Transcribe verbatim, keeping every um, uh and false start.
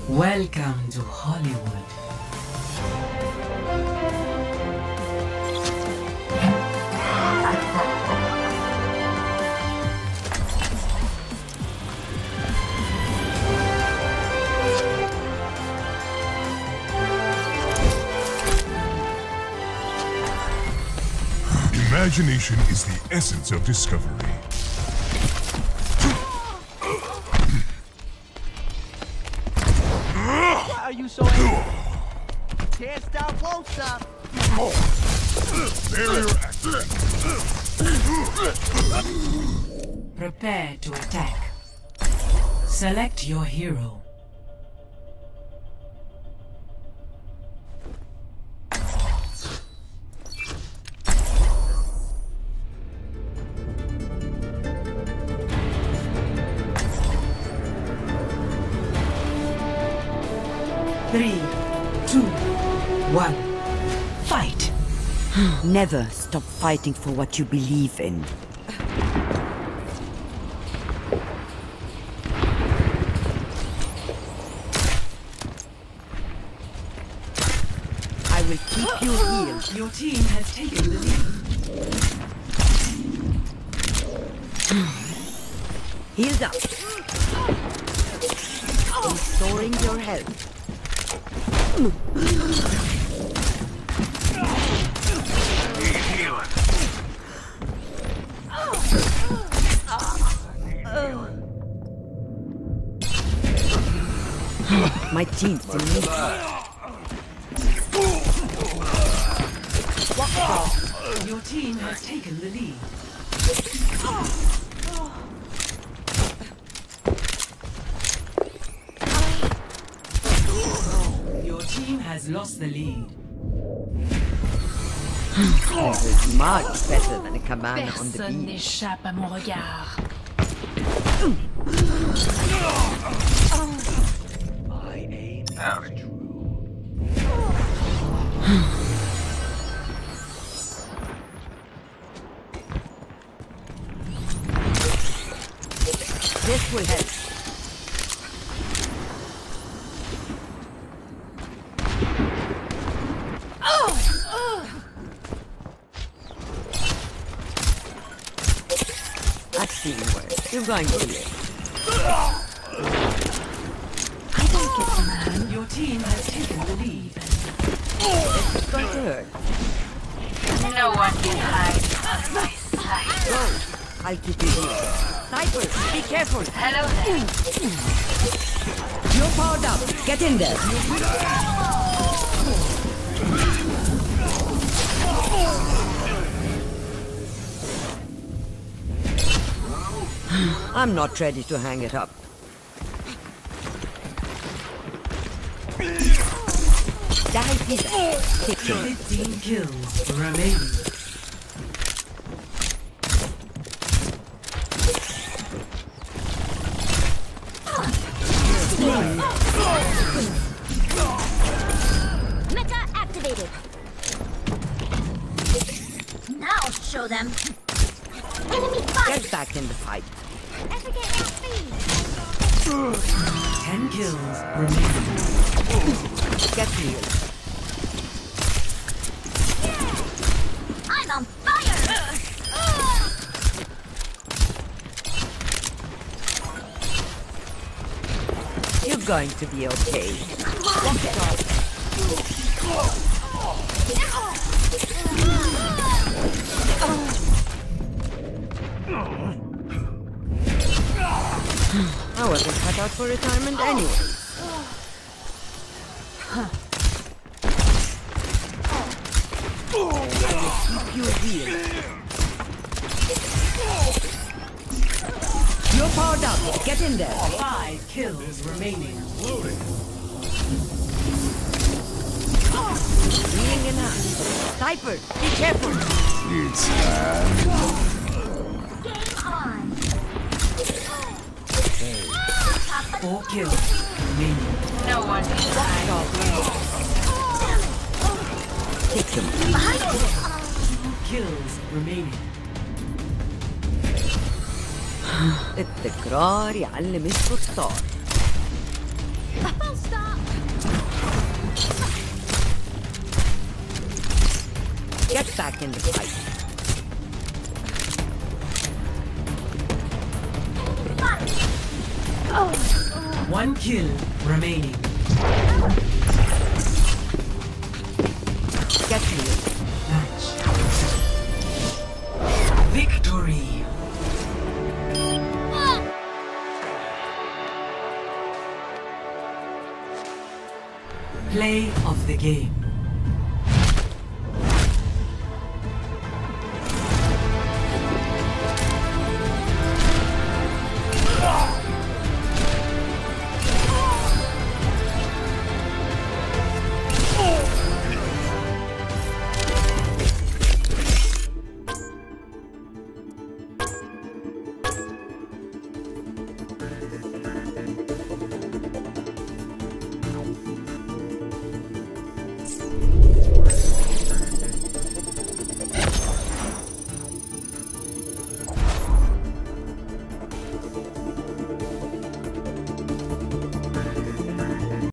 Welcome to Hollywood. Imagination is the essence of discovery. Why are you so angry? Can't stop, won't stop. Barrier active. Prepare to attack. Select your hero. Three, two, one, fight! Never stop fighting for what you believe in. I will keep you healed. Your team has taken the lead. Healed up. Restoring your health. My team still needs me. Your team has taken the lead. Your team has lost the lead. This is much better than a cabana on the Personne beach. n'échappe à mon regard. My aim is true. This will help. That's the word. You're going to live. I don't get the man. Your team has taken the lead. It's going to hurt. No one can hide from my sight. Go. I'll keep you here. Sniper, be careful. Hello there. You're powered up. Get in there. I'm not ready to hang it up. Die, Peter. Take him. fifteen kills remaining. Mecha activated. Now I'll show them. Enemy fight. Get back in the fight. Efficacious speed. Ten kills remaining. Get healed. I'm on fire. You're going to be okay. Walk it off. I wasn't cut out for retirement anyway. I will keep you healed. You're powered up. Get in there. Five kills remaining. Healing in hand. Sniper, be careful. It's time. Game on. Four kills remaining. No one can hide. Take them. Kills remaining. التكرار يعلم الشطار. Full stop. Get back in the fight. One kill remaining. Get me. Match. Victory. Play of the game.